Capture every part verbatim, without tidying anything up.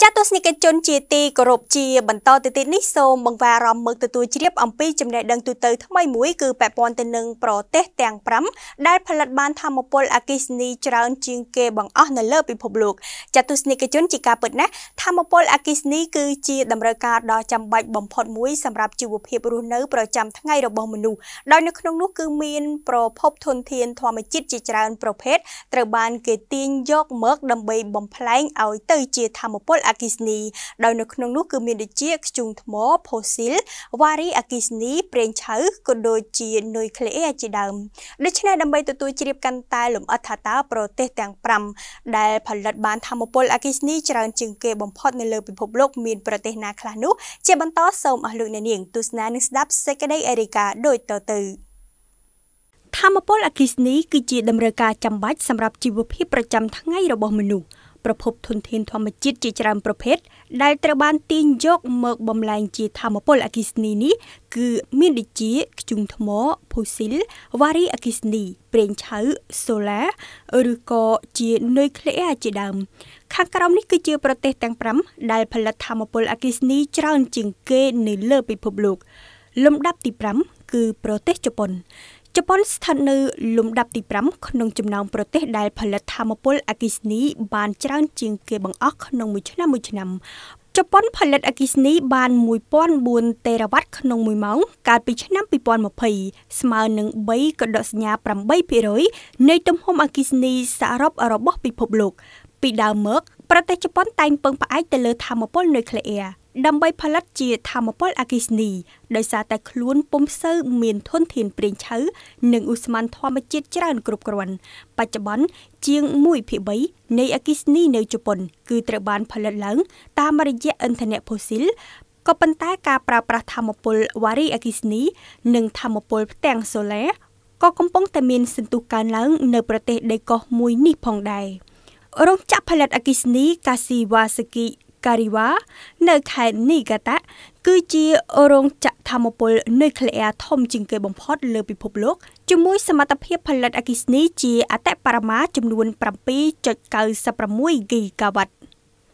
ចាត់ទស្សនិកជនជាទីគោរពជាបន្តទៅទៀតនេះសូមបង្វែរអារម្មណ៍មើលទទួលជ្រាបអំពីចំណេះដឹងទូទៅថ្មីមួយគឺពាក់ព័ន្ធទៅនឹងប្រទេសទាំងប្រាំដែលផលិតបានថាមពលអគ្គិសនីច្រើនជាងគេបង្អស់នៅលើពិភពលោកចាត់ទស្សនិកជនជាការពិតណាស់ថាមពលអគ្គិសនីគឺជាតម្រូវការដ៏ចាំបាច់បំផុតមួយសម្រាប់ជីវភាពរស់នៅប្រចាំថ្ងៃរបស់មនុស្សដោយនៅក្នុងនោះគឺមានប្រភពធនធានធម្មជាតិជាច្រើនប្រភេទត្រូវបានគេទាញយកមកដើម្បីបំផ្លែងឲ្យទៅជាថាមពលអគ្គិសនីដោយនៅក្នុងនោះគឺមានដូចជាធ្យូងថ្មផូស៊ីលវ៉ារីអគ្គិសនីប្រេងឆៅក៏ដូចជានុយក្លេអ៊ែរជាដើមដូច្នេះដើម្បីទទួលជ្រាបកាន់តែលម្អិតថាតើប្រទេសទាំងប្រាំដែលផលិតបានថាមពលអគ្គិសនីច្រើនជាងគេបំផុតនៅលើពិភពលោកមានប្រទេសណាខ្លះនោះជាបន្តសូមអស់លោកអ្នកនាងទស្សនានិងស្ដាប់សេចក្តីរាយការណ៍ដូចតទៅថាមពលអគ្គិសនីគឺជាតម្រូវការចាំបាច់សម្រាប់ជីវភាពប្រចាំថ្ងៃរបស់មនុស្សប្រភពធនធានធម្មជាតិជាច្រើនប្រភេទដែលត្រូវបានទាញយកមកបំលែងជាថាមពលអគ្គិសនីនេះគឺមានដូចជាធ្យូងថ្មផូស៊ីលវ៉ារីអគ្គិសនីប្រេងឆៅសូឡាឬក៏ជានុយក្លេអ៊ែរជាដើមខាងក្រោមនេះគឺជាប្រទេសទាំងប្រាំដែលផលិតថាមពលអគ្គិសនីច្រើនជាងគេនៅលើពិភពលោកលំដាប់ទីប្រាំគឺប្រទេសជប៉ុនជប៉ុនស្ថិតនៅលំដាប់ទីប្រាំក្នុងចំណោមប្រទេសដែលផលិតថាមពលអគ្គិសនីបានច្រើនជាងគេបង្អស់ក្នុងមួយឆ្នាំមួយឆ្នាំជប៉ុនផលិតអគ្គិសនីបានមួយពាន់បួនតេរ៉ាវ៉ាត់ក្នុងមួយម៉ោងកាលពីឆ្នាំពីរពាន់ម្ភៃស្មើនឹងបីកដកសញ្ញាប្រាំបីភាគរយនៃទំហំអគ្គិសនីសរុបរបស់ពិភពលោកពីដើមមកប្រទេសជប៉ុនតែងពឹងផ្អែកទៅលើថាមពលនុយក្លេអ៊ែរដើម្បីផលិតជាថាមពលអគ្គិសនីដោយសារតែខ្លួនពុំសូវមានធនធានប្រេងឆៅនិងឧស្ម័នធម្មជាតិច្រើនគ្រប់គ្រាន់បច្ចុប្បន្នជាងមួយភាគបីនៃអគ្គិសនីនៅជប៉ុនគឺត្រូវបានផលិតឡើងតាមរយៈឥន្ធនៈផូស៊ីលក៏ប៉ុន្តែការប្រើប្រាស់ថាមពលវ៉ារីអគ្គិសនីនិងថាមពលផ្ទាំងសូឡាក៏កំពុងតែមានសន្ទុះកើនឡើងនៅប្រទេសដីកោះមួយនេះផងដែររោងចក្រផលិតអគ្គិសនីកាស៊ីវ៉ាសាគីការីវ៉ានៅខេត្តនីហ្គាតាគឺជារោងចក្រថាមពលនុយក្លេអ៊ែរធំជាងគេបំផុតលើពិភពលោកជាមួយសមត្ថភាពផលិតអគ្គិសនីជាអតិបរមាចំនួន ប្រាំពីរចុចកៅសិបប្រាំមួយ ហ្គីហ្គាវ៉ាត់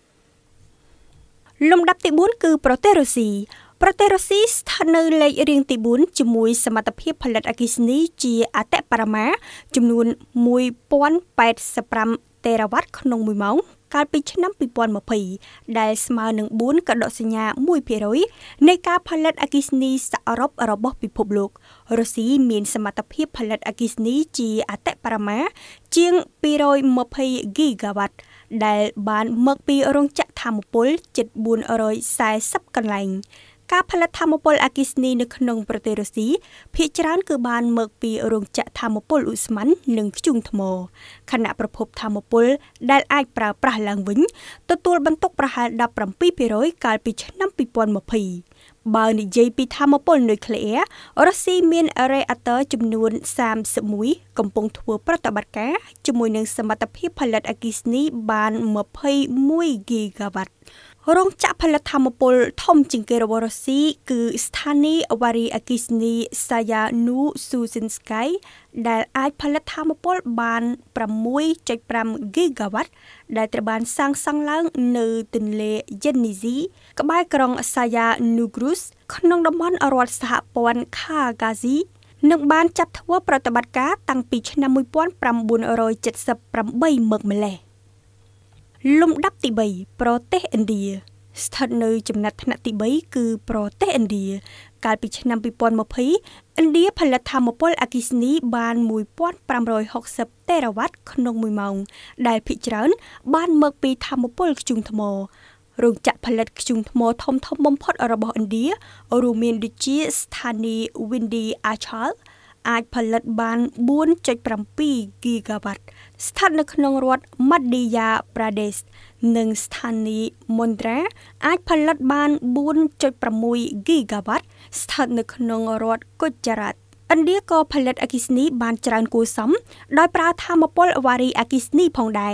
លំដាប់ទីបួនគឺប្រទេសរុស្ស៊ីប្រទេសរុស្ស៊ីស្ថិតនៅលេខរៀងទីបួនជាមួយសមត្ថភាពផលិតអគ្គិសនីជាអតិបរមាចំនួនមួយពាន់ប៉ែតសិបប្រាំតេរ៉ាវ៉ាត់ក្នុងមួយម៉ោងកាលពីឆ្នាំពីរពាន់ម្ភៃដែលស្មើនឹងបួនកដកសញ្ញាមួយភាគរយនៃការផលិតអគ្គិសនីសរុបរបស់ពិភពលោករុស្ស៊ីមានសមត្ថភាពផលិតអគ្គិសនីជាអតិបរមាជាងពីររយម្ភៃហ្គីហ្គាវ៉ាត់ដែលបានមកពីរោងចក្រថាមពលជិតបួនរយសែសិបកន្លែងការផលិតថាមពលអគ្គិសនីនៅក្នុងប្រទេសរុស្ស៊ីភាគច្រើនគឺបានមកពីរោងចក្រថាមពលឧស្ម័ននិងធ្យូងថ្មខណៈប្រភពថាមពលដែលអាចប្រើប្រាស់ឡើងវិញទទួលបន្ទុកប្រហែលដប់ប្រាំពីរភាគរយកាលពីឆ្នាំពីរពាន់ម្ភៃបើនិយាយពីថាមពលនុយក្លេអ៊ែររុស្ស៊ីមានរ៉េអាទ័រចំនួនសាមសិបមួយកំពុងធ្វើប្រតិបត្តិការជាមួយនឹងសមត្ថភាពផលិតអគ្គិសនីបានម្ភៃមួយហ្គីហ្គាវ៉ាត់រោងចក្រផលិតថាមពលធំជាងគេរបស់រុស្ស៊ីគឺស្ថានីយ៍វ៉ារីអគ្គិសនីសាយ៉ានូស៊ូស៊ីនស្កាយដែលអាចផលិតថាមពលបានប្រាំមួយចុចប្រាំហ្គីហ្គាវ៉ាត់ដែលត្រូវបានសាងសង់ឡើងនៅទន្លេយេននីស៊ីក្បែរក្រុងសាយ៉ានូគ្រូសក្នុងតំបន់រដ្ឋសហព័ន្ធខាហ្គាស៊ីនិងបានចាត់ធ្វើប្រតិបត្តិការតាំងពីឆ្នាំមួយពាន់ប្រាំបួនរយเจ็ดสิบแปดមកម្លេះលំដាប់ទីបីប្រទេសឥណ្ឌាស្ថិតនៅចំណាត់ថ្នាក់ទីបីគឺប្រទេសឥណ្ឌាកាលពីឆ្នាំពីរពាន់ម្ភៃឥណ្ឌាផលិតថាមពលអគ្គិសនីបានមួយពាន់ប្រាំរយហកសិបតេរ៉ាវ៉ាត់ក្នុងមួយម៉ោងដែលភាគច្រើនបានមកពីថាមពលធ្យូងថ្មរោងចក្រផលិតធ្យូងថ្មធំធំបំផុតរបស់ឥណ្ឌារួមមានដូចជាស្ថានីយ៍ Windy Achalអាចផលិតបានបួនចុចប្រាំពីរហ្គីហ្គាវ៉ាត់ស្ថិតនៅក្នុងរដ្ឋ Madhya Pradesh និងស្ថានីយ៍ Mundra អាចផលិតបានបួនចុចប្រាំមួយហ្គីហ្គាវ៉ាត់ស្ថិតនៅក្នុងរដ្ឋ Gujarat ឥណ្ឌាក៏ផលិតអគ្គិសនីបានច្រើនគួរសមដោយប្រើថាមពលវ៉ារីអគ្គិសនីផងដែរ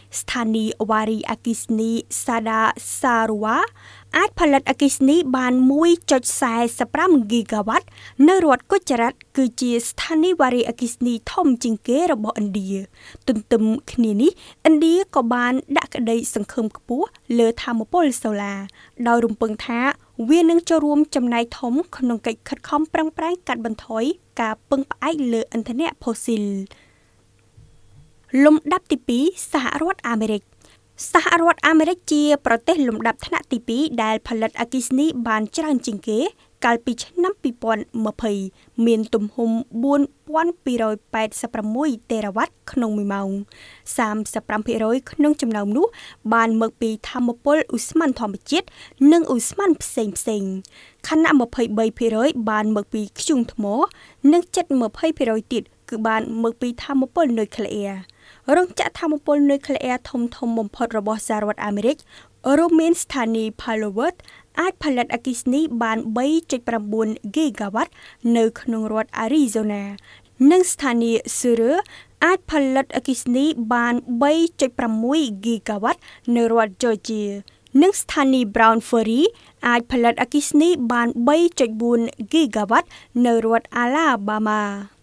ស្ថានីយ៍វ៉ារីអគ្គិសនីសាដាសារ៉ូវ៉ាអាចផលិតអគ្គិសនីបាន មួយចុចសែសិបប្រាំ ហ្គីហ្គាវ៉ាត់នៅរដ្ឋគុជរ៉ាត់គឺជាស្ថានីយ៍វ៉ារីអគ្គិសនីធំជាងគេរបស់ឥណ្ឌាទន្ទឹមគ្នានេះឥណ្ឌាក៏បានដាក់ក្តីសង្ឃឹមខ្ពស់លើថាមពលសូឡាដោយរំពឹងថាវានឹងចូលរួមចំណែកធំក្នុងកិច្ចខិតខំប្រឹងប្រែងកាត់បន្ថយការពឹងផ្អែកលើឥន្ធនៈផូស៊ីលលំដាប់ទីពីរសហរដ្ឋអាមេរិកសហរដ្ឋអាមេរិកជាប្រទេសលំដាប់ថ្នាក់ទីពីរដែលផលិតអគ្គិសនីបានច្រើនជាងគេកាលពីឆ្នាំពីរពាន់ម្ភៃមានទំហំបួនពាន់ពីររយប៉ែតសិបប្រាំមួយតេរ៉ាវ៉ាត់ក្នុងមួយម៉ោងសាមសិបប្រាំភាគរយក្នុងចំណោមនោះបានមកពីថាមពលឧស្ម័នធម្មជាតិនិងឧស្ម័នផ្សេងផ្សេងខណៈម្ភៃបីភាគរយបានមកពីធ្យូងថ្មនិងជិតម្ភៃភាគរយទៀតគឺបានមកពីថាមពលនុយក្លេអ៊ែររោងចក្រថាមពលនុយក្លេអ៊ែរធំធំបំផុតរបស់សហរដ្ឋអាមេរិករួមមានស្ថានីយ៍ Palo អាចផលិតអគ្គិសនីបាន បីចុចប្រាំបួន ហ្គីហ្គាវ៉ាត់នៅក្នុងរដ្ឋ Arizona និងស្ថានីយ៍ Surrey អាចផលិតអគ្គិសនីបាន បីចុចប្រាំមួយ ហ្គីហ្គាវ៉ាត់នៅរដ្ឋ Georgia និងស្ថានីយ៍ Brown Ferry អាចផលិតអគ្គិសនីបាន បីចុចបួន ហ្គីហ្គាវ៉ាត់នៅរដ្ឋ Alabama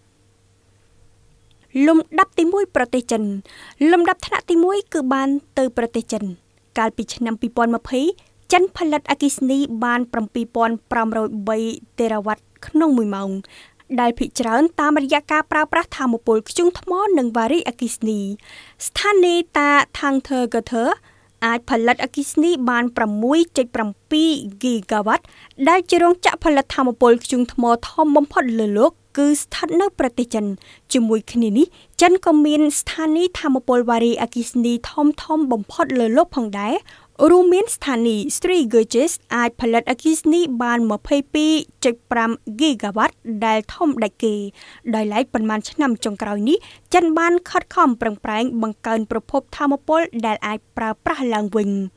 លំដាប់ទីមួយប្រទេសចិនលំដាប់ថ្នាក់ទីមួយគឺបានទៅប្រទេសចិនកាលពីឆ្នាំពីរពាន់ម្ភៃចិនផលិតអគ្គិសនីបាន ប្រាំពីរពាន់ប្រាំរយបីតេរ៉ាវ៉ាត់ក្នុងមួយម៉ោងដែលភាគច្រើនតាមរយៈការប្រើប្រាស់ថាមពលធ្យូងថ្មនិងវ៉ារីអគ្គិសនីស្ថានីយ៍តាថាងធើកធើអាចផលិតអគ្គិសនីបាន ប្រាំមួយចុចប្រាំពីរ ហ្គីហ្គាវ៉ាត់ដែលជារោងចក្រផលិតថាមពលធ្យូងថ្មធំបំផុតលើលោកគឺស្ថិតនៅប្រទេសចិនជាមួយគ្នានេះចិនក៏មានស្ថានីយ៍ថាមពលវ៉ារីអគ្គិសនីធំធំបំផុតលើលោកផងដែររួមមានស្ថានីយ៍ Three Gorges អាចផលិតអគ្គិសនីបាន ម្ភៃពីរចុចប្រាំ ហ្គីហ្គាវ៉ាត់ដែលធំដាច់គេដោយឡែកប៉ុន្មានឆ្នាំចុងក្រោយនេះចិនបានខិតខំប្រឹងប្រែងបង្កើនប្រភពថាមពលដែលអាចប្រើប្រាស់ឡើងវិញ